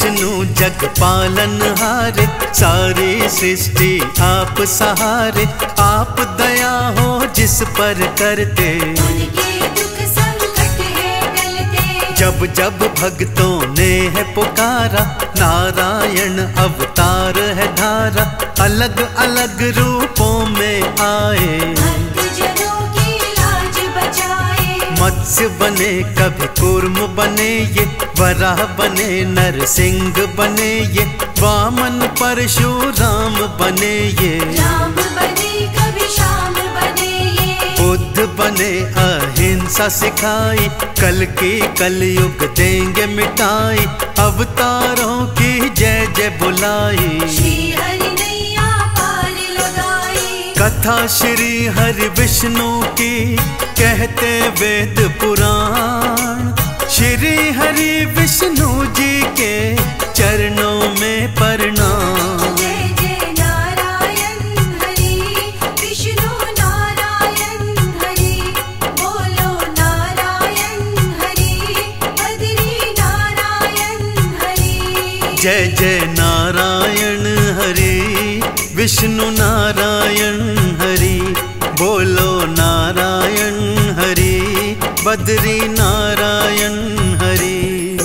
विष्णु जग पालन हारे, सारी सृष्टि आप सहारे। आप दया हो जिस पर करते, उनके दुख संकट है टलते। जब जब भक्तों ने है पुकारा, नारायण अवतार है धारा। अलग अलग रूपों में आए, भक्तजनों की लाज बचाए। मत्स्य बने कभी कूर्म बने ये, वराह बने नरसिंह बने ये, वामन परशुराम बने ये। राम बने कभी श्याम बने ये, बुद्ध बने अहिंसा सिखाई, कल की कलयुग देंगे मिटाई। अवतारों की जय जय बुलाई, श्री हरि नैया पार लगाई। कथा श्री हरि विष्णु की कहते वेद पुराण। श्री हरि विष्णु जी के चरणों में प्रणाम। जय जय नारायण हरि, विष्णु नारायण हरि। बोलो नारायण हरि, बद्री नारायण हरि। जय जय नारायण हरि, विष्णु नारायण हरि। बोलो नारायण हरि, बद्री नारायण हरि।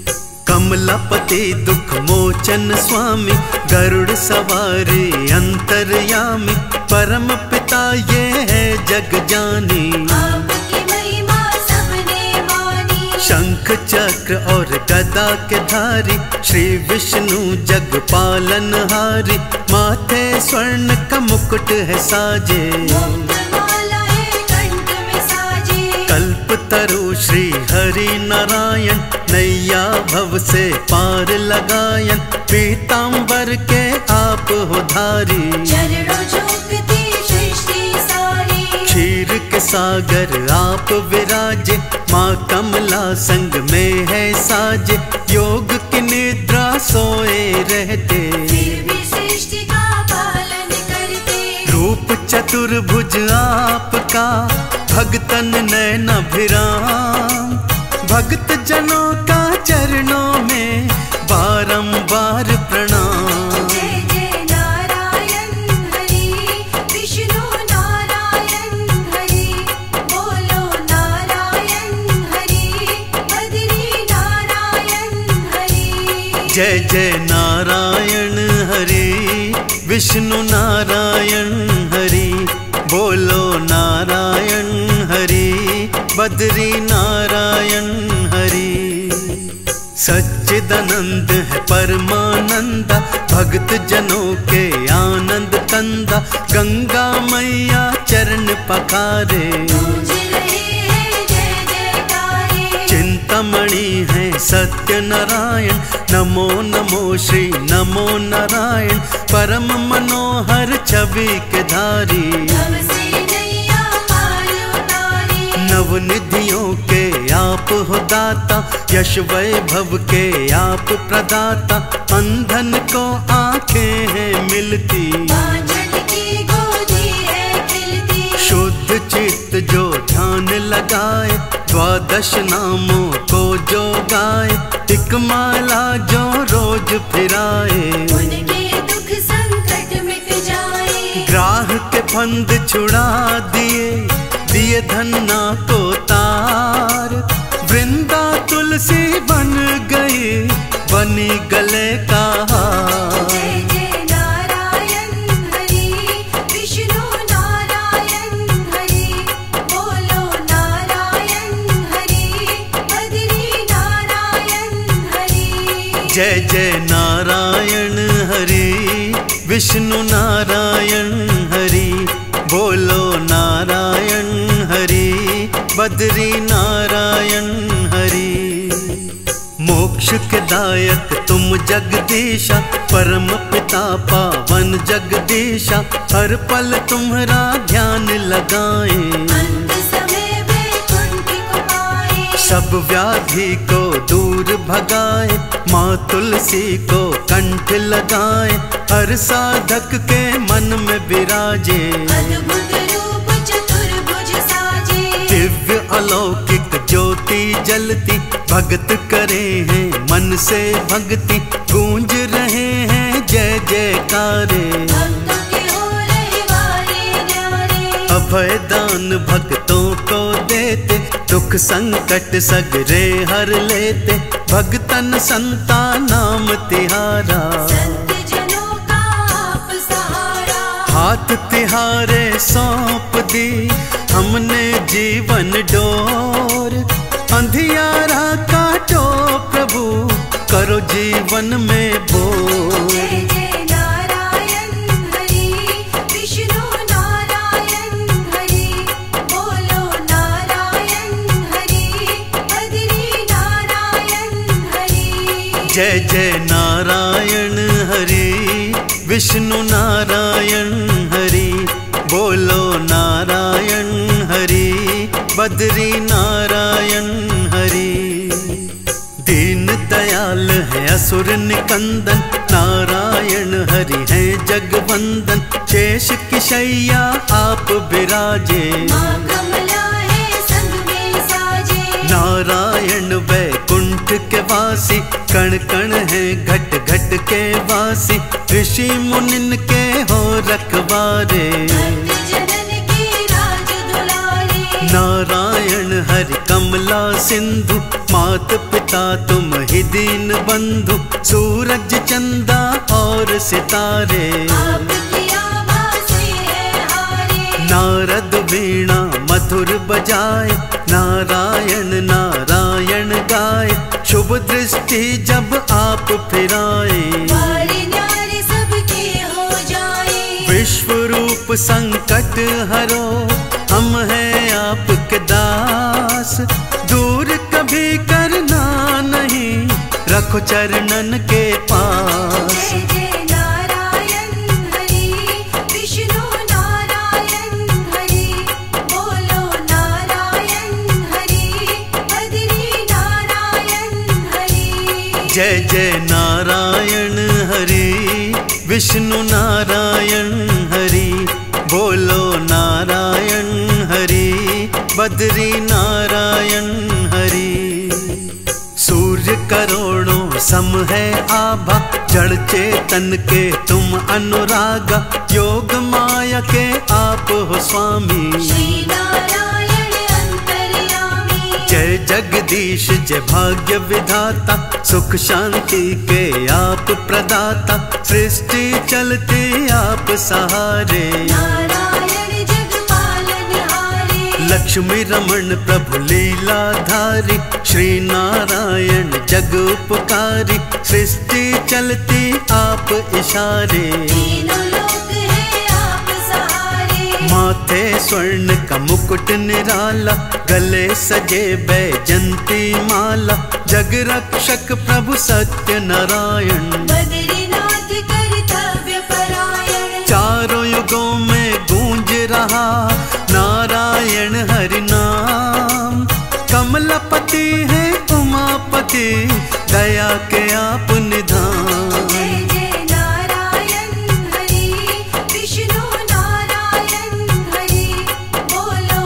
कमलापति दुख मोचन स्वामी, गरुड़ सवारी अंतर्यामी। परम पिता ये है जग जानी, आपकी महिमा सबने मानी। शंख चक्र और गदा के धारी, श्री विष्णु जग पालन हारी। माथे स्वर्ण का मुकुट है साजे, मुक्तमाला है कंठ में साजे। कल्प तरु श्री हरि नारायण, नैया भव से पार लगायन। पीतांबर के आप हो धारी, चरणों झुकती सृष्टि सारी। क्षीर के सागर आप विराजे, माँ कमला संग में है साजे। योग की निद्रा सोए रहते, फिर भी सृष्टि का पालन करते। रूप चतुर्भुज आपका, भगतन नैन अभिराम। भक्त जनों का चरणों में बारंबार प्रणाम। जय जय नारायण हरि, विष्णु नारायण हरि। बोलो नारायण हरि, बद्री नारायण हरि। जय जय नारायण हरि, विष्णु नारायण हरि। बोलो नारायण हरि, बद्री नारायण हरि। सच्चिदानंद है परमानंद, भक्त जनों के आनंद कंदा। गंगा मैया चरण पखारे, गूंज रहे हैं जय जयकारे। चिंतामणि है सत्य नारायण। नमो नमो श्री नमो नारायण, परम मनोहर छवि के धारी। भव से नैया पार उतारी। नवनिधियों के आप हो दाता, यश वैभव के आप प्रदाता। अंधन को आंखें हैं मिलती, बांझन की गोदी है खिलती। शुद्ध चित्त जो ध्यान लगाए, द्वादश नामों को जो गाए। एक माला जो रोज फिराए, उनके दुख संकट मिट जाए। ग्राह के फंद छुड़ा दिए, दिए धन्ना को तार। वृंदा तुलसी बन गई, बनी गले का हार। जय जय नारायण हरि, विष्णु नारायण हरि। बोलो नारायण हरि, बद्री नारायण हरि। जय जय नारायण हरि, विष्णु नारायण हरि। बोलो नारायण हरि, बद्री नारायण हरि। मोक्ष के दायक तुम जगदीशा, परम पिता पावन जगदीशा। हर पल तुम्हारा ध्यान लगाए, अंत समय वैकुंठ को पाए। सब व्याधि को दूर भगाए। माँ तुलसी को कंठ लगाए, हर साधक के मन में विराजे। अद्भुत रूप चतुर्भुज साजे। दिव्य अलौकिक ज्योति जलती, भगत करे हैं मन से भक्ति गूंज रहे हैं जय जयकारे। भक्तों के हो रहे वारे न्यारे। अभय दान भक्तों को देते, दुख संकट सगरे हर लेते, भगतन संता नाम तिहारा। संत जनों का आप सहारा। हाथ तिहारे सौंप दी हमने जीवन डोर, अंधियारा काटो प्रभु करो जीवन में बोर। जय जय नारायण हरि विष्णु नारायण हरि, बोलो नारायण हरि बद्री नारायण हरि। जय जय नारायण हरि विष्णु नारायण हरि, बोलो नारायण हरि बद्री नारायण हरि। दीन दयाल है असुर निकंदन, नारायण हरि है जगवंदन, शेष की शैया आप विराजे। माँ कमला है संग में साजे। नारायण वैकुंठ के वासी, कण कण है घट घट के वासी, ऋषि मुनिन के हो रखवारे। भक्त जनन के राज दुलारे। नारायण हरि कमला सिंधु, मात पिता तुम ही दीन बंधु, सूरज चंदा और सितारे। आपकी आवाज़ से है हारे। नारद वीणा मधुर बजाए, नारायण नारायण गाए, शुभ दृष्टि जब आप फिराए। वारे न्यारे सबके हो जाए। विश्व रूप संकट हरो, हम हैं आपके दास, दूर कभी करना नहीं, रखो चरणन के पास। जय जय नारायण हरि विष्णु नारायण हरि, बोलो नारायण हरि बद्री नारायण हरि। जय जय नारायण हरि विष्णु नारायण हरि, बोलो नारायण हरि बद्री नारायण हरि। सूर्य करोड़ों सम है आभा, जड़ चेतन के तुम अनुरागा, योग माया के आप हो स्वामी। श्री नारायण अंतर्यामी। जय जगदीश जय भाग्य विधाता, सुख शांति के आप प्रदाता, सृष्टि चलती आप सहारे। नारायण जग पालनहारे। लक्ष्मी रमण प्रभु लीलाधारी, श्री नारायण जग उपकारी, सृष्टि चलती आप इशारे। तीनों लोक है आप सहारे। माथे स्वर्ण का मुकुट निराला, गले सजे बैजंती माला, जग रक्षक प्रभु सत्य नारायण। बद्रीनाथ कर्तव्य परायण। चारों युगों में गूंज रहा नारायण हरि नाम, कमलपति है उमापति, दया के आप निधान। जय जय नारायण हरि विष्णु नारायण हरि, बोलो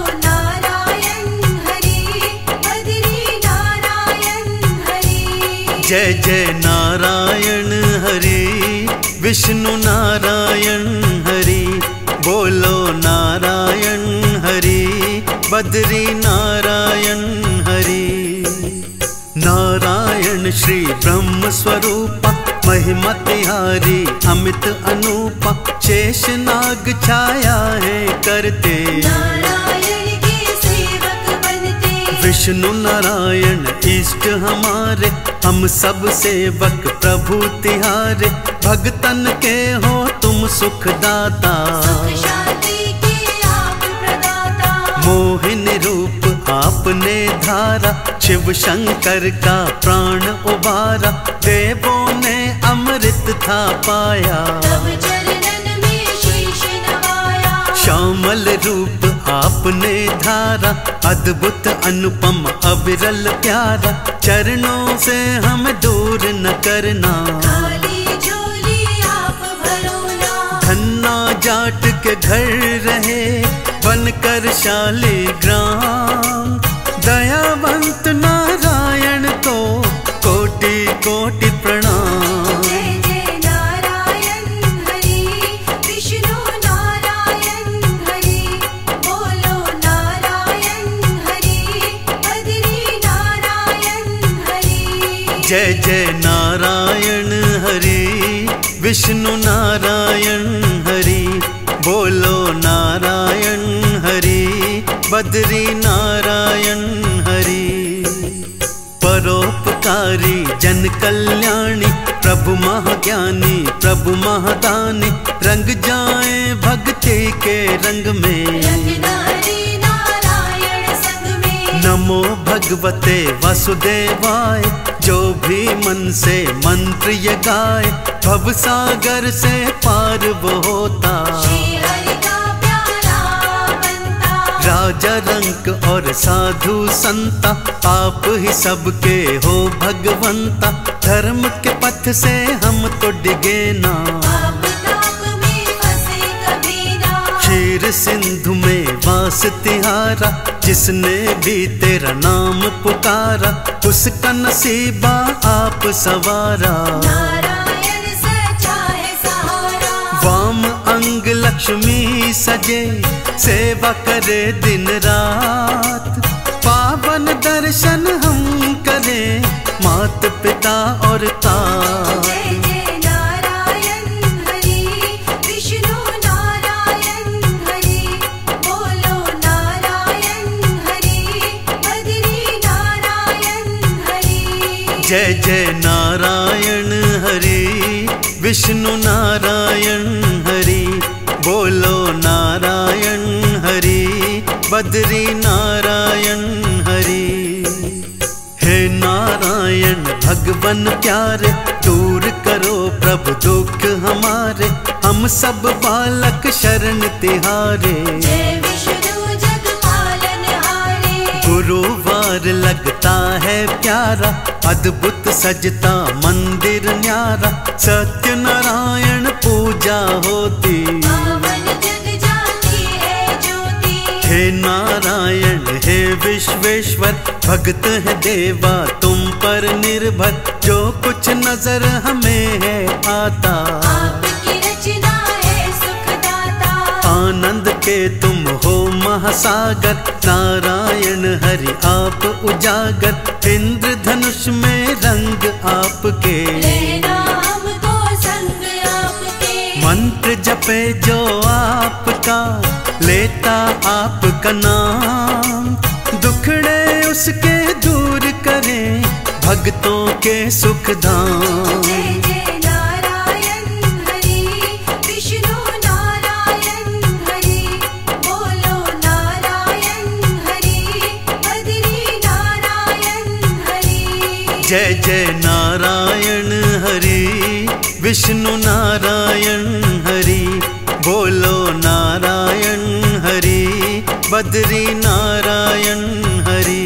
नारायण हरि बद्री नारायण हरि। जय जय नारायण हरि विष्णु नारायण हरि, बोलो नारायण हरि बद्री नारायण हरि। नारायण श्री ब्रह्म स्वरूपा, महिमा तिहारी अमित अनूपा, शेष नाग छाया है करते, नारायण के सेवक बनते। विष्णु नारायण इष्ट हमारे, हम सब सेवक प्रभु तिहारे, भगतन के हो तुम सुखदाता। सुख शांति के आप प्रदाता। मोहिनी रूप आपने धारा, शिव शंकर का प्राण उबारा, देवों ने अमृत था पाया। तब चरणन में शीश नवाया। श्यामल रूप आपने धारा, अद्भुत अनुपम अविरल प्यारा, चरणों से हमें दूर न करना। खाली झोली आप भरो ना। धन्ना जाट के घर रहे, बनकर शालिग्राम, दयावंत नारायण को कोटि कोटि प्रणाम। जय जय नारायण हरि विष्णु नारायण हरि बोलो नारायण हरि बद्री नारायण हरि। जय जय नारायण हरि विष्णु नारायण हरि बोलो नारायण हरि बद्री नारायण हरि। परोपकारी जन कल्याणी प्रभु महाज्ञानी प्रभु महादानी रंग जाए भक्ति के रंग में। रंगधारी नारायण संग में। नमो भगवते वासुदेवाय जो भी मन से मंत्र ये गाए भव सागर से पार वो होता। श्री हरि का प्यारा बनता। राजा रंक और साधु संता आप ही सबके हो भगवंता। धर्म के पथ से हम तो डिगे ना। आप ताप में फंसे कभी ना। क्षीर सिंधु में वास तिहारा जिसने भी तेरा नाम पुकारा उसका नसीबा आप सवारा। नारायण सच्चा है सहारा। वाम अंग लक्ष्मी सजे सेवा करे दिन रात। पावन दर्शन हम करें मात पिता और तात। जय जय नारायण हरि विष्णु नारायण हरि बोलो नारायण हरि बद्री नारायण हरि। जय जय नारायण हरि विष्णु नारायण हरि बोलो नारायण हरि बद्री नारायण हरि। हे नारायण भगवन प्यारे दूर करो प्रभु दुख हमारे हम सब बालक शरण तिहारे। जय विष्णु जग पालनहारे। गुरुवार लगता है प्यारा अद्भुत सजता मंदिर न्यारा सत्यनारायण पूजा होती। पावन जग जाती है ज्योति। हे नारायण हे विश्वेश्वर भक्त है देवा तुम पर निर्भर जो कुछ नजर हमें है आता। आपकी रचना है सुखदाता। आनंद के तुम हो महासागर नारायण हरि आप उजागर। इंद्रधनुष में रंग आपके लेना हमको संग आपके। मंत्र जपे जो आपका लेता आपका नाम। दुखड़े उसके दूर करे भक्तों के सुख धाम। जय जय नारायण हरि विष्णु नारायण हरि बोलो नारायण हरि बद्री नारायण हरि। जय जय नारायण हरि विष्णु नारायण हरि बोलो नारायण हरि बद्री नारायण हरि।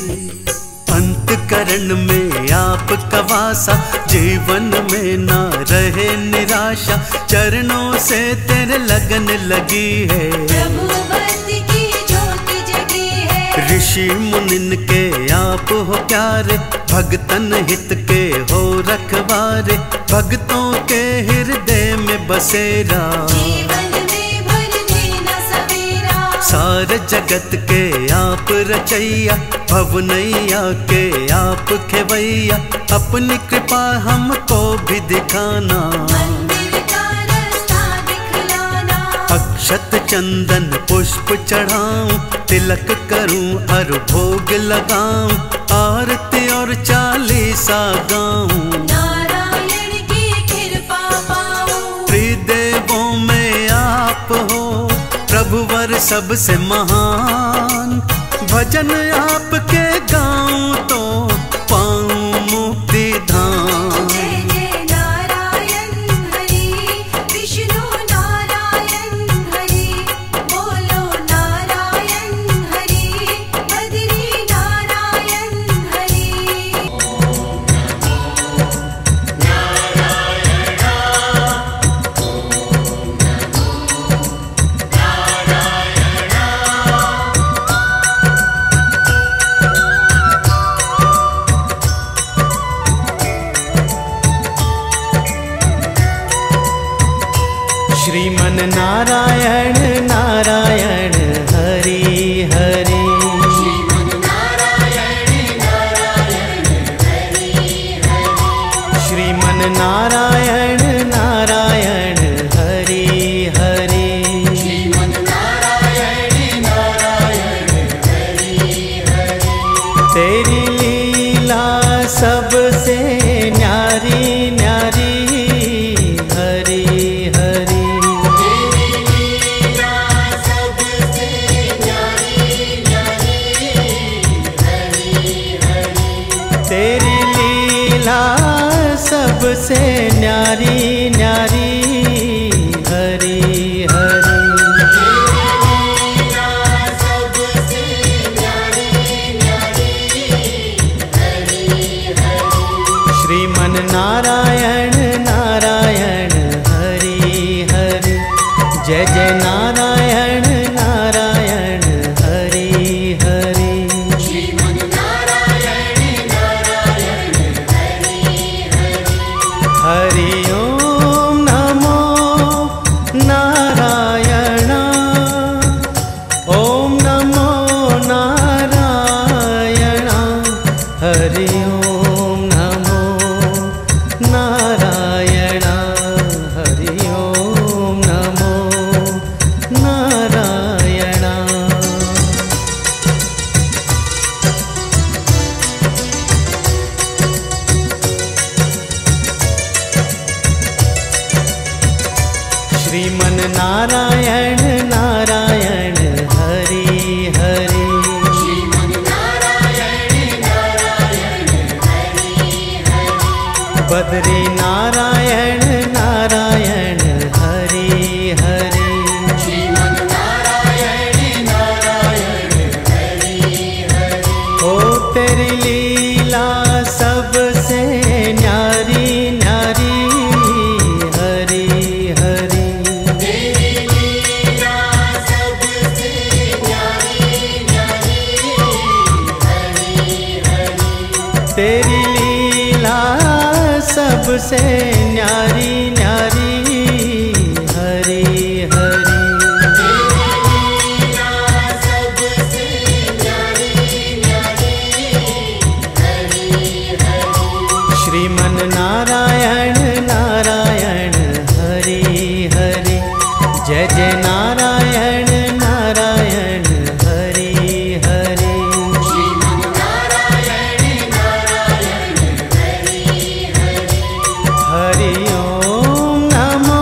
अंतकरण में आपका वासा जीवन में ना रहे निराशा। चरणों से तेरे लगन लगी है प्रभु भक्ति की ज्योति जगी है। ऋषि मुनिन के आप हो प्यारे भगतन हित के हो रखवारे। भक्तों के हृदय में बसेरा जीवन में भर देना सवेरा। सारे जगत के आप रचैया भवनैया के आप खेवैया। अपनी कृपा हमको भी दिखाना। मंदिर का रास्ता दिखलाना। अक्षत चंदन पुष्प चढ़ाऊं तिलक करूं और भोग लगाऊं। आरती और चालीसा गाऊं नारायण की कृपा पाऊं। त्रिदेवों में आप हो प्रभुवर सबसे महान। भजन आपके गाऊं तो पाऊं मुक्ति धाम। जय जय नारायण हरि विष्णु नारायण हरि बोलो नारायण हरि बद्री नारायण हरि। श्रीमन नारायण नारायण हरि हरि। श्रीमन नारायण नारायण हरि हरि। श्रीमन नारायण नारायण हरि हरि। श्रीमन नारायण नारायण हरि हरि। तेरी लीला सबसे न्यारी न्यारी हरि हरि। तेरी लीला सबसे न्यारी न्यारी हरि हरि। तेरी लीला सबसे न्यारी न्यारी हरि हरि। लीला सबसे न्यारी न्यारी हरि हरि। श्रीमन नारायण नारायण हरि हरि। जय जय नारायण नारायण हरि हरि। श्रीमन नारायण नारायण हरि हरि। हरि ओम नमो नारायण। ओम नमो नारायण। हरि ओम नमो नारायण। हरि ओम नमो नारायण। श्रीमन नारायण नारायण हरि हरि। श्रीमन नारायण नारायण हरि हरि। बद्री नारायण नारायण हरि हरि। श्रीमन नारायण नारायण हरि हरि। ओ तेरी लीला सबसे न्यारी न्यारी हरि हरि। तेरी लीला सबसे न्यारी न्यारी हरि हरि। तेरी लीला सबसे न्यारी न्यारी हरि हरि। तेरी लीला सबसे न्यारी न्यारी हरि हरि। श्रीमन नारायण नारायण हरि हरि। जय जय नारायण नारायण हरि हरि। श्रीमन नारायण नारायण हरि हरि। हरि ओम नमो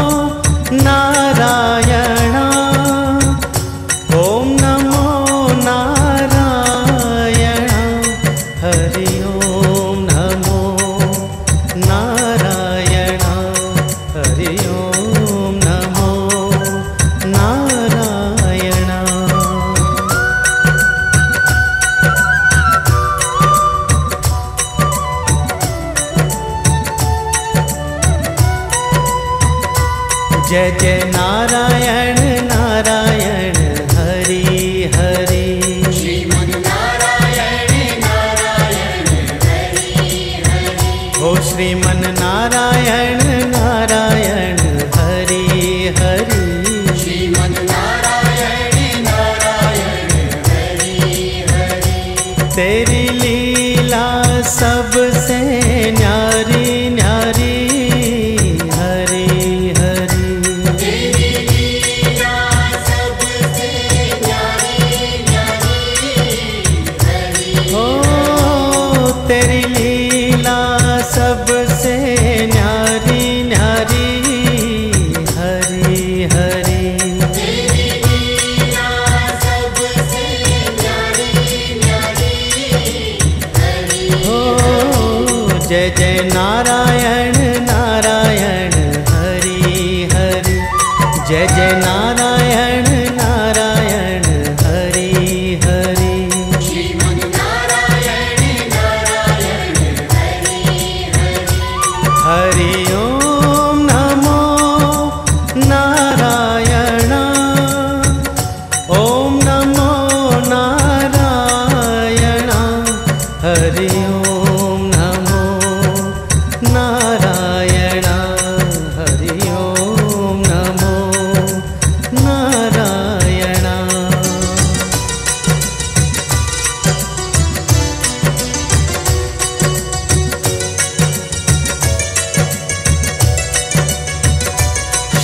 नारायण। ओम नमो नारायण। हरि ओम नमो नारायण। हरि ओम नमो नारायण। जय जय नारायण नारायण हरि हरि। श्रीमन नारायण नारायण हरि हरि। ओ श्रीमन नारायण नारायण हरि हरि। श्रीमन नारायण नारायण हरि हरि। तेरी लीला सबसे न्यारी न्यारी हरि हरि। तेरी लीला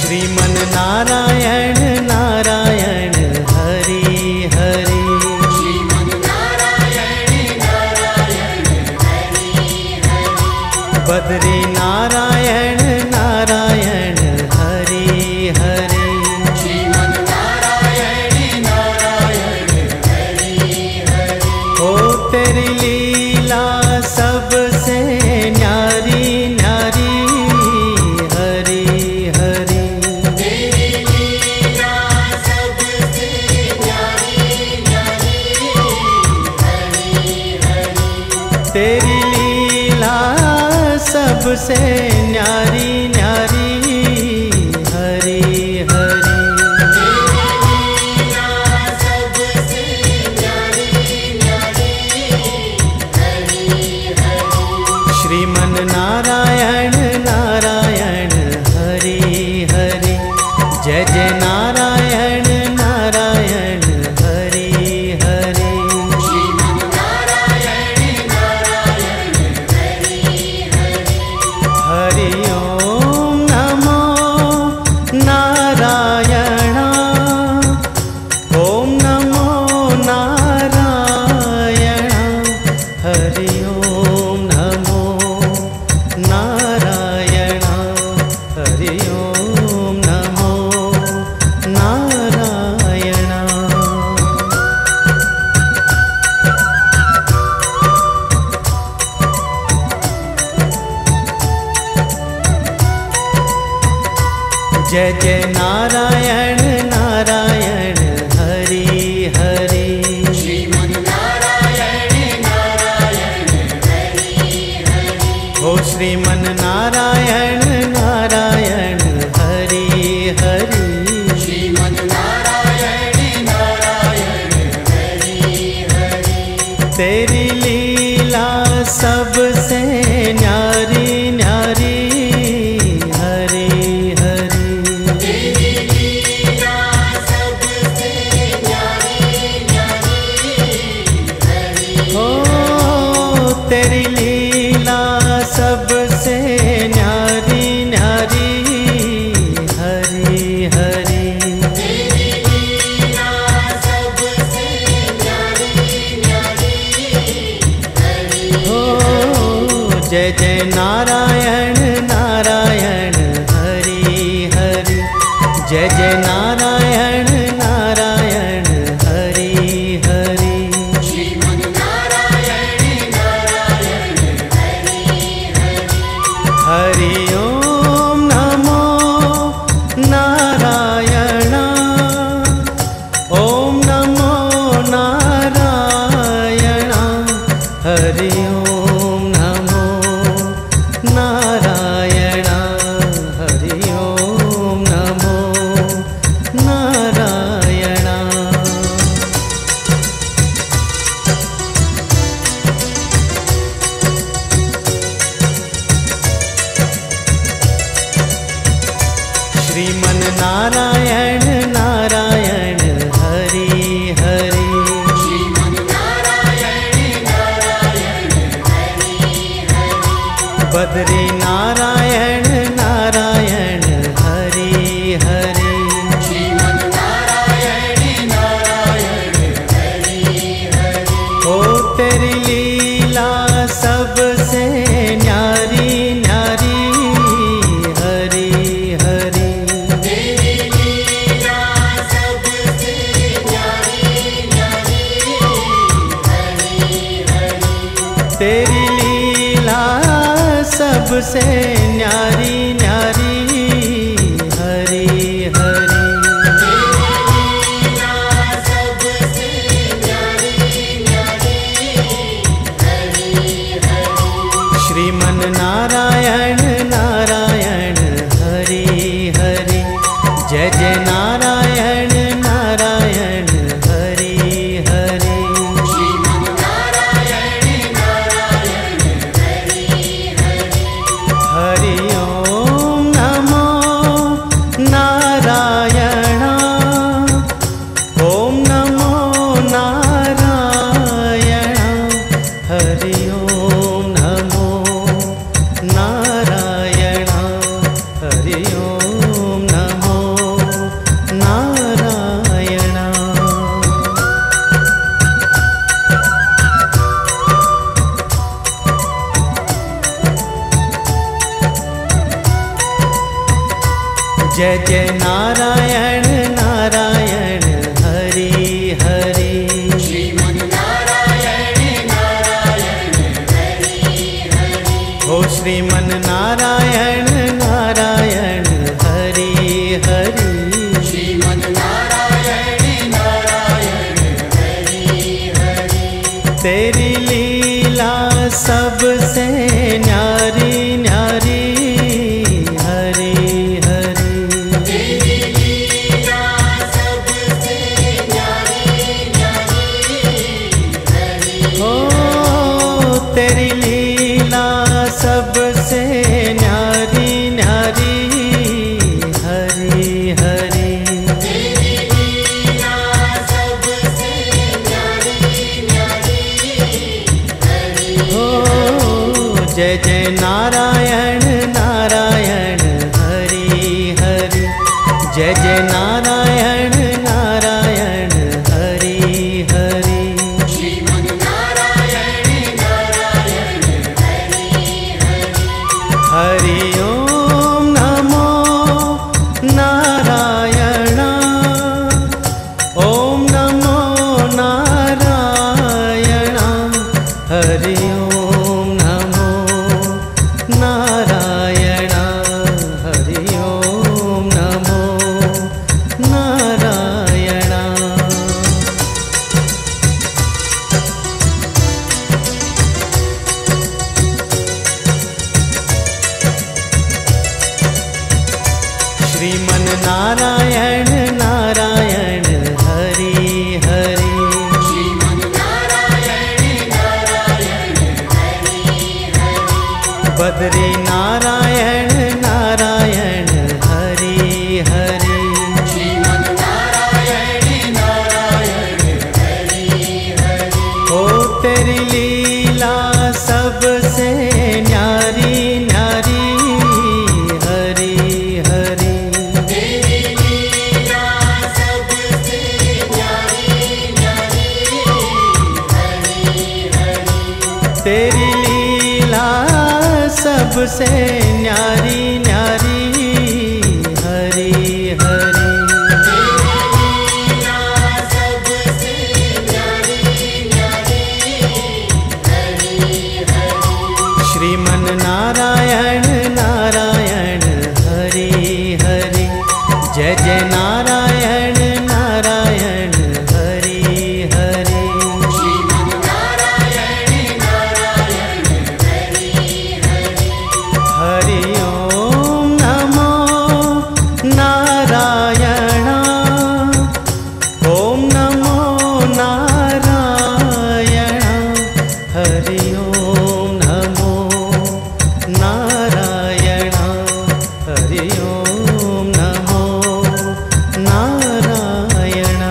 श्रीमन नारायण नारायण हरि हरि। श्रीमन नारायण नारायण हरि हरि। बद्री नारायण नारायण हरि हरि। श्रीमन नारायण नारायण हरि हरि। ओ तेरी लीला सबसे न्यारी न्यारी हरि हरि। तेरी लीला सबसे न्यारी न्यारी हरि हरि। तेरी लीला सबसे न्यारी न्यारी हरि हरि। श्रीमन नारायण नारायण हरि हरि। जय जय नारायण नारायण हरि हरि। श्रीमन नारायण नारायण हरि हरि। हरि ओम नमो नारायण। ओम नमो नारायण। हरि ओम नमो नारायण। हरि ओम नमो नारायण। जय जय नारायण नारायण हरि हरि। श्रीमन नारायण नारायण हरि हरि। ओ श्रीमन नारायण नारायण हरि हरि। श्रीमन नारायण नारायण हरि हरि। तेरी लीला सबसे न्यारी न्यारी हरि हरि। तेरी लीला सबसे न्यारी न्यारी हरि। ओ तेरी लीला सबसे न्यारी न्यारी हरि हरि। तेरी लीला सबसे न्यारी न्यारी हरि। ओ जय जय नारायण नारायण हरि हरि। जय जय नारायण नारायण हरि हरि। श्रीमन नारायण नारायण हरि हरि। हरि ओम नमो नारायण। ओम नमो नारायण। हरि ओम नमो नारायण। हरि ओम नमो नारायण। श्रीमन नारायण नारायण हरि हरि। श्रीमन नारायण नारायण हरि हरि। बद्री नारायण नारायण हरि हरि। श्रीमन नारायण नारायण हरि हरि। ओ तेरी लीला सबसे न्यारी न्यारी हरि हरि। तेरी लीला सबसे न्यारी न्यारी हरि हरि। तेरी लीला सबसे न्यारी न्यारी हरि हरि। लीला सबसे न्यारी न्यारी हरि हरि। श्रीमन नारायण नारायण हरि हरि। जय जय नारायण नारायण हरि हरि। श्रीमन नारायण नारायण हरि हरि। जय जय नारायण नारायण हरि हरि। श्रीमन नारायण नारायण हरि हरि। हो श्रीमन नारायण नारायण हरि हरि। श्रीमन नारायण नारायण हरि हरि। तेरी लीला सबसे न्यारी न्यारी हरि हरि। तेरी लीला सबसे न्यारी न्यारी हरि। ओ तेरी लीला सबसे न्यारी न्यारी हरि हरि। तेरी लीला सबसे न्यारी न्यारी हरि। ओ जय जय नारायण नारायण हरि हरि। जय जय नारायण नारायण हरि हरि। श्रीमन नारायण नारायण हरि हरि। हरि ओम नमो नारायण। ओम नमो नारायण। हरि ओम नमो नारायण। हरि ओम नमो नारायण। श्रीमन नारायण नारायण हरि हरि। श्रीमन नारायण नारायण हरि हरि। बद्री नारायण नारायण हरि हरि। श्रीमन नारायण नारायण हरि हरि। ओ तेरी लीला सबसे न्यारी न्यारी हरि हरि। तेरी लीला सबसे न्यारी न्यारी हरि हरि। तेरी लीला सबसे न्यारी न्यारी हरि हरि। तेरी लीला सबसे न्यारी न्यारी हरि हरि। श्रीमन नारायण नारायण हरि हरि। जय जय नारायण नारायण हरि हरि। श्रीमन नारायण नारायण हरि हरि। हरि ओम नमो नारायण। ओम नमो नारायण। हरि ओम नमो नारायण। हरि ओम नमो नारायण।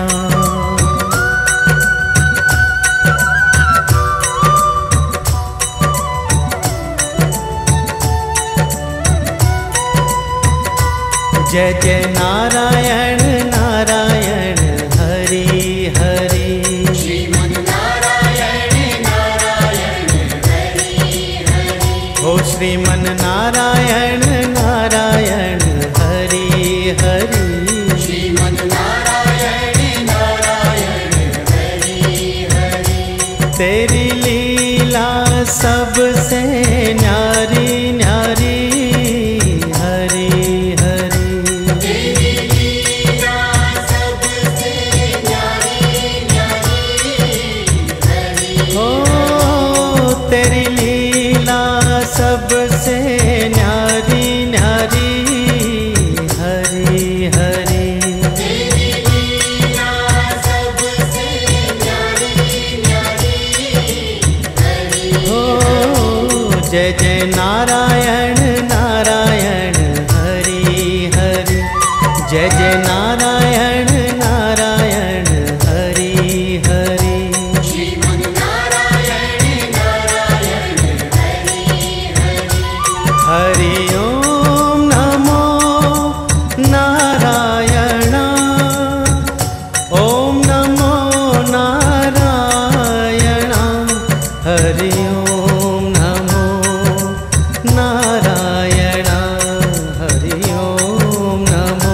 जय जय नारायण नारायण हरि हरि। श्रीमन नारायण नारायण हरि हरि। हो श्रीमन नारायण नारायण हरि हरि। श्रीमन नारायण नारायण हरि हरि। तेरी लीला सबसे न्यारी न्यारी हरि हरि। तेरी लीला सबसे न्यारी न्यारी हरि। ओ तेरी लीला सबसे न्यारी न्यारी हरि हरि। तेरी लीला सबसे न्यारी न्यारी हरि ओ जय जय नारायण नारायण हरि हरि। जय जय नारायण नारायण हरि हरि। श्रीमन नारायण नारायण हरि हरि। हरि ओम नमो नारायण। ओम नमो नारायण। हरि ओम नमो नारायण। हरि ओम नमो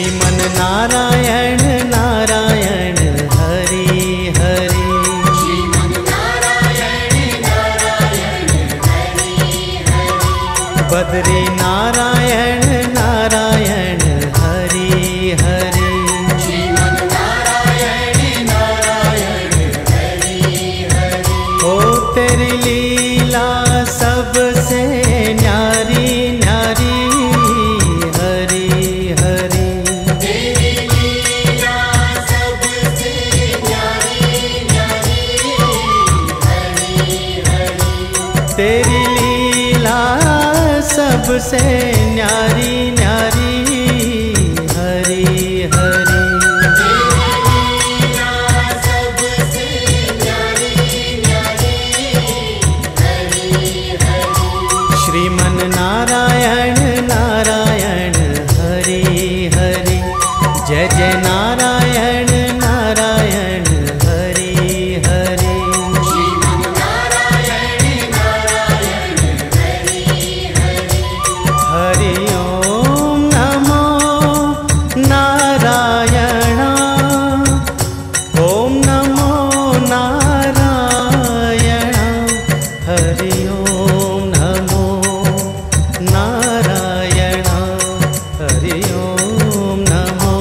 श्रीमन नारायण नारायण हरि हरि। श्रीमन नारायण नारायण हरि हरि। बद्री नारायण नारायण हरि हरि। श्रीमन नारायण नारायण हरि हरि। ओ तेरी लीला सबसे न्यारी न्यारी हरि हरि। तेरी लीला सबसे न्यारी न्यारी हरि हरि। तेरी लीला सबसे न्यारी न्यारी हरि हरि। तेरी लीला सबसे न्यारी न्यारी हरि हरि। श्रीमन नारायण नारायण हरि हरि। जय जय नारायण नारायण हरि हरि। श्रीमन नारायण नारायण हरि हरि। हरि ओम नमो नारायण। ओम नमो नारायण। हरि ओम नमो नारायण। हरि ओम नमो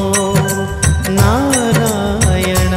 नारायण।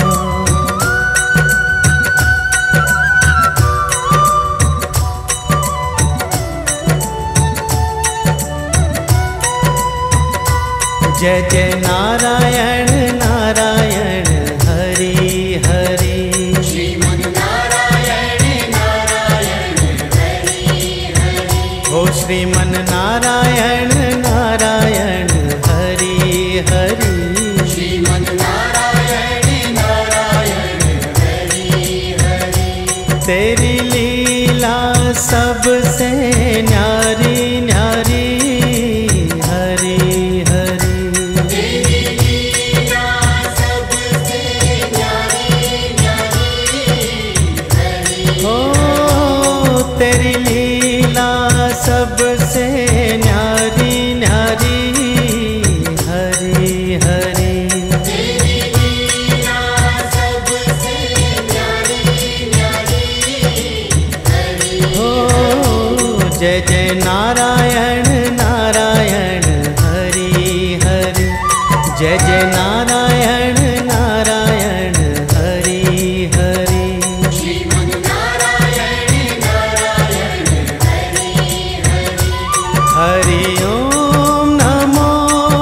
जय जय नारायण नारायण हरि हरि। श्रीमन नारायण नारायण हरि हरि। ओ श्रीमन नारायण नारायण हरि हरि। श्रीमन नारायण नारायण हरि हरि। तेरी लीला सबसे न्यारी न्यारी हरि हरि। तेरी लीला सबसे न्यारी न्यारी हरि। ओ तेरी लीला सबसे न्यारी न्यारी हरि हरि। तेरी लीला सबसे न्यारी न्यारी हरि। ओ जय जय नारायण नारायण हरि हरि। जय जय नारायण नारायण हरि हरि। श्रीमन नारायण नारायण हरि हरि। हरि ओम नमो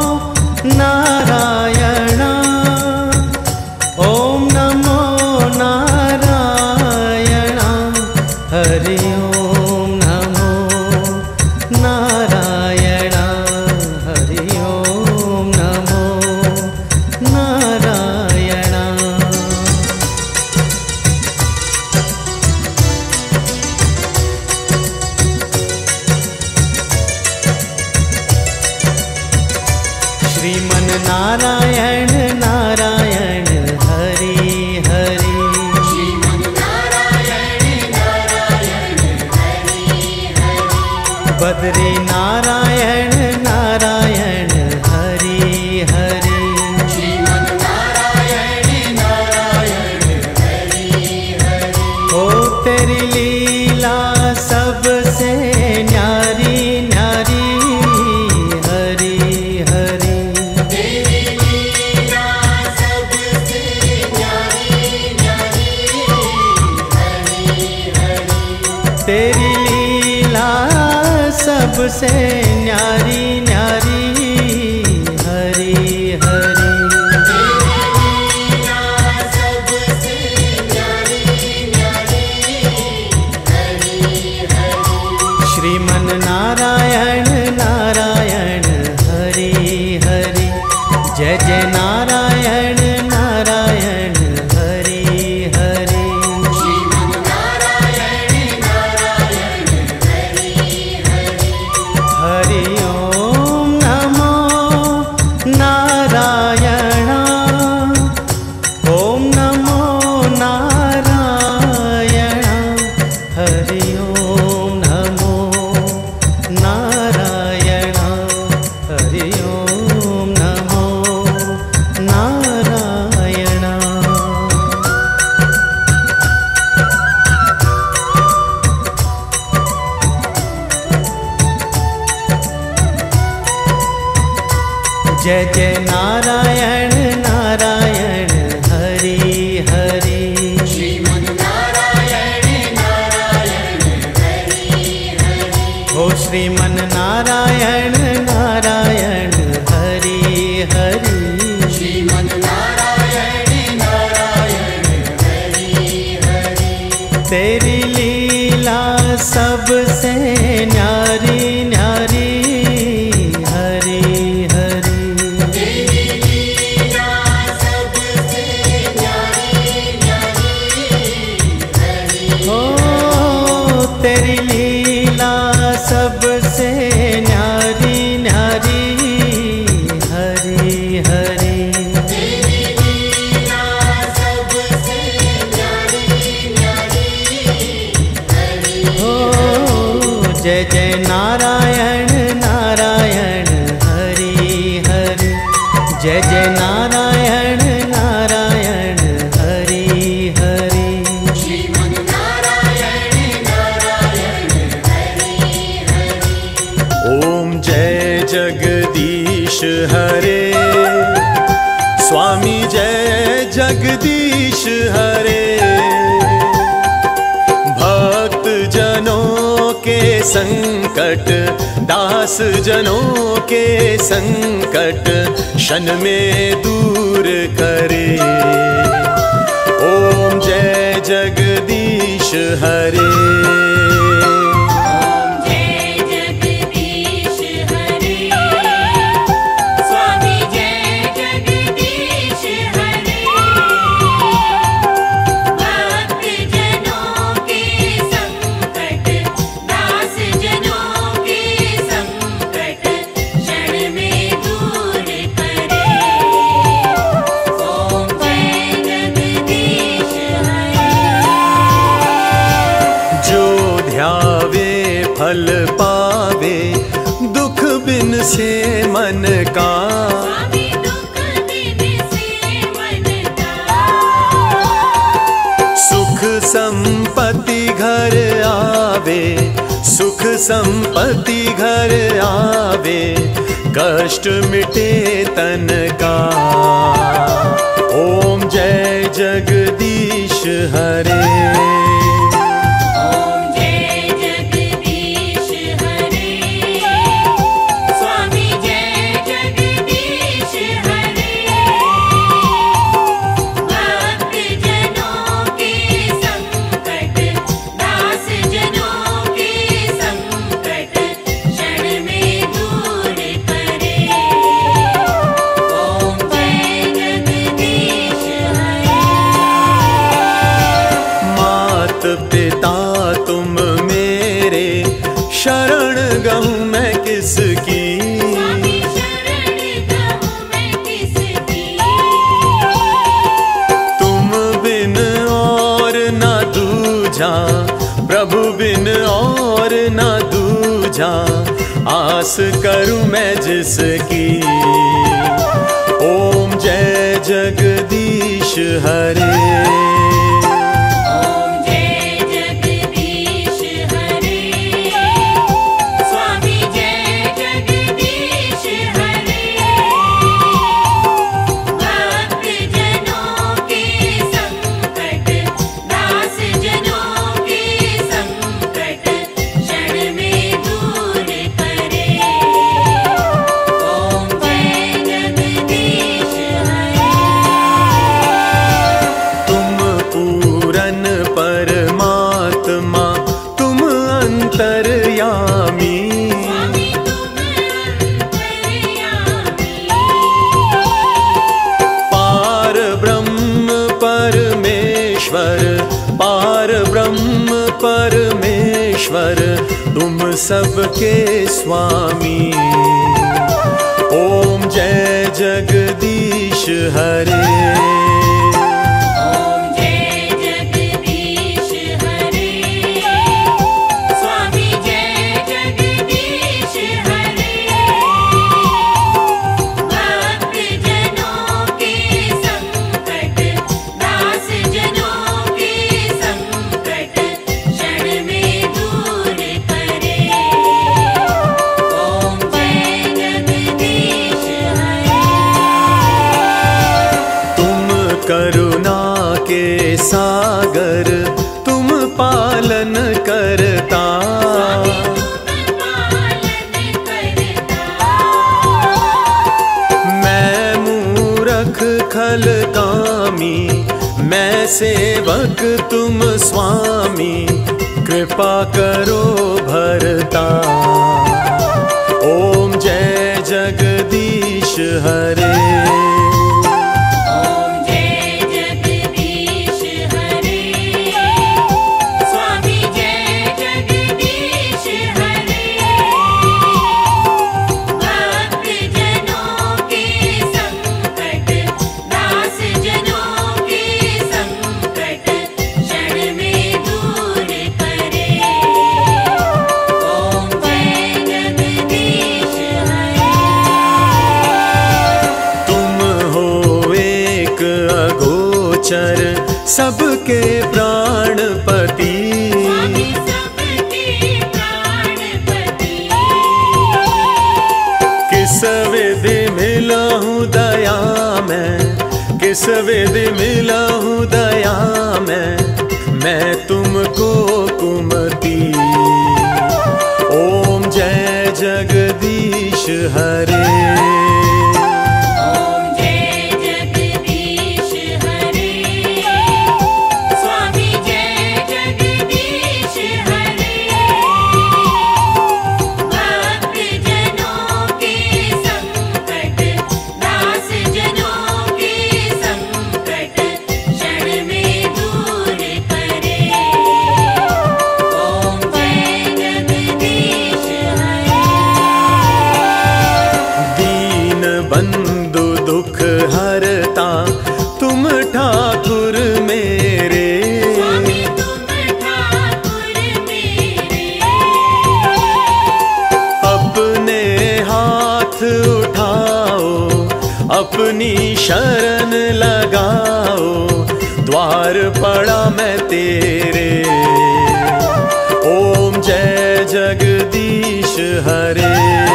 नारायण। ओम नमो नारायण। हरि ओम नमो नारायण। हरि ओम नमो नारायण। श्रीमन नारायण नारायण हरि हरि। श्रीमन नारायण नारायण हरि हरि। बद्री नारायण नारायण हरि हरि। श्रीमन नारायण नारायण हरि हरि। ओ तेरी लीला सबसे न्यारी न्यारी हरि हरि। तेरी लीला सबसे न्यारी न्यारी हरि हरि। तेरी लीला सबसे न्यारी न्यारी हरि हरि। तेरी लीला सबसे न्यारी न्यारी हरि हरि। श्रीमन नारायण नारायण हरि हरि। जय जय नारायण नारायण हरि हरि। श्रीमन नारायण नारायण हरि हरि। हरि ओम नमो नारायण। ओम नमो नारायण। हरि ओम नमो नारायण। हरि ओम नमो जय जय नारायण नारायण हरि हरि। श्रीमन नारायण नारायण हरि हरि। हो श्रीमन नारायण नारायण हरि हरि। श्रीमन नारायण नारायण हरि हरि। तेरी लीला सबसे न्यारी न्यारी हरि हरि। तेरी लीला सबसे न्यारी न्यारी हरि। हो तेरी लीला सबसे न्यारी न्यारी हरि हरि। तेरी लीला सबसे न्यारी न्यारी हरि। हो जय जय नारायण नारायण हरि हरि। जय जय नारायण नारायण हरि हरि। श्रीमन नारायण नारायण हरि हरि। ओम जय जगदीश हरे। स्वामी जय जगदीश हरे। भक्त जनों के संकट दास जनों के संकट क्षण में दूर करे। ओम जय जगदीश हरे। ओम जय जगदीश हरे। स्वामी जय जगदीश हरे। भक्त जनों के संकट दास जनों के संकट क्षण में दूर करे। ओम जय जगदीश हरे। जो ध्यावे फल पावे दुख बिन से मन का। स्वामी दुख दिन से मन का। सुख संपत्ति घर आवे सुख संपत्ति घर आवे कष्ट मिटे तन का। ओम जय जगदीश हरे। ओम जय जगदीश हरे। स्वामी जय जगदीश हरे। भक्त जनों के संकट दास जनों के संकट क्षण में दूर करे। ओम जय जगदीश हरे। मात पिता तुम मेरे शरण गहूँ मैं किसकी। स्वामी शरण गहूँ मैं किसकी। तुम बिन और न दूजा प्रभु बिन और न दूजा आस करूँ मैं जिसकी। ओम जय जगदीश हरे। ओम जय जगदीश हरे। स्वामी जय जगदीश हरे। भक्त जनों के संकट दास जनों के संकट क्षण में दूर करे। ओम जय जगदीश हरे। तुम पूरन परमात्मा तुम अंतर्यामी। स्वामी तुम अंतर्यामी। पार ब्रह्म परमेश्वर पार ब्रह्म परमेश्वर तुम सबके स्वामी। ओम जय जगदीश हरे। ओम जय जगदीश हरे। स्वामी जय जगदीश हरे। भक्त जनों के संकट दास जनों के संकट क्षण में दूर करे। ओम जय जगदीश हरे। करुणा के सागर तुम पालन करता। मैं मूरख खल कामी, मैं सेवक तुम स्वामी, कृपा करो भरता। ओम जय जगदीश हरे। ओम जय जगदीश हरे, स्वामी जय जगदीश हरे। भक्त जनों के संकट, दास जनों के संकट, क्षण में दूर करे। ओम जय जगदीश हरे। तुम हो एक अगोचर सबके प्राणपति, स्वामी सबके प्राणपति। किस विधि मिलहूँ दया मैं, किस विधि मिलहूँ दया मैं तुमको कुमति। ओम जय जगदीश हरे। ओम जय जगदीश हरे, स्वामी जय जगदीश हरे। भक्त जनों के संकट, दास जनों के संकट, क्षण में दूर करे। ओम जय जगदीश हरे। दीन बंधु दुख हरता तुम ठाकुर मेरे, स्वामी तुम ठाकुर मेरे। अपने हाथ उठाओ, अपनी शरण लगाओ, द्वार पड़ा मैं तेरे। ओम जय जगदीश हरे।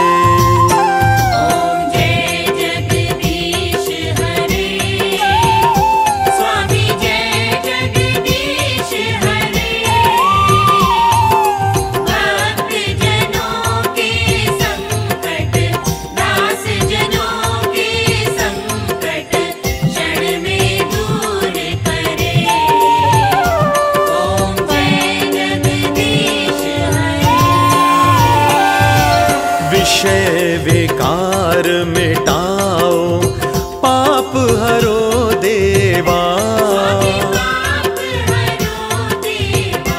ओम जय जगदीश हरे, स्वामी जय जगदीश हरे। भक्त जनों के संकट, दास जनों के संकट, क्षण में दूर करे। ओम जय जगदीश हरे। विषय विकार मिटाओ, पाप हरो देवा। स्वामी पाप हरो देवा।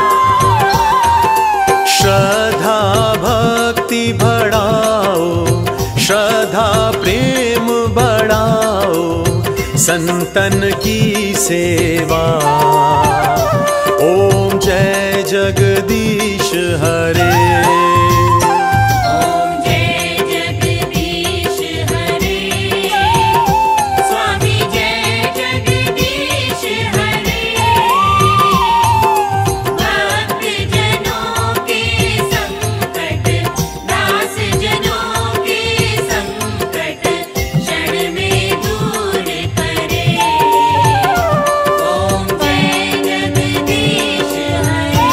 श्रद्धा भक्ति बढ़ाओ, श्रद्धा प्रेम बढ़ाओ, संतन की सेवा। ओम जय जगदीश हरे। ओम जय जगदीश हरे, स्वामी जय जगदीश हरे। भक्त जनों के संकट, दास जनों के संकट, क्षण में दूर करे। ओम जय जगदीश हरे।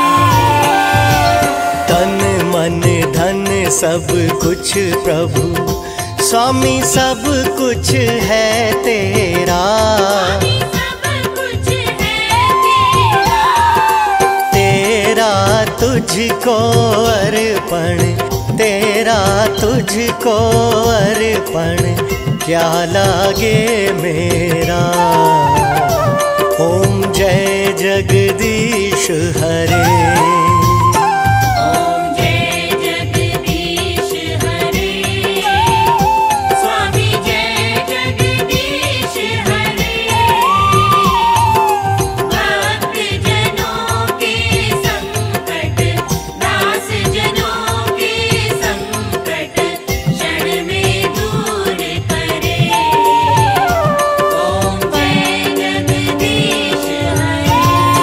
तन मन धन सब कुछ प्रभु, स्वामी सब कुछ है तेरा। स्वामी सब कुछ है तेरा। तेरा तुझको अर्पण, तेरा तुझको अर्पण, क्या लागे मेरा। ओम जय जगदीश हरे। ओम जय जगदीश हरे, स्वामी जय जगदीश हरे। भक्त जनों के संकट, दास जनों के संकट, क्षण में दूर करे। ओम जय जगदीश हरे।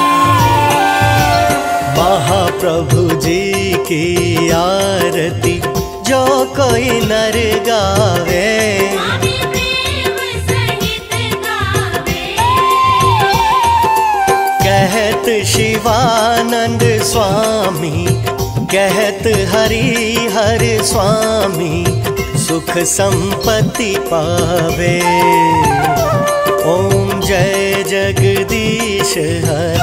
महाप्रभु जी की आरती जो कोई नर गावे, स्वामी प्रेम सहित गावे। स्वामी कहत हरि हर स्वामी सुख संपत्ति पावे। ओम जय जगदीश हरे।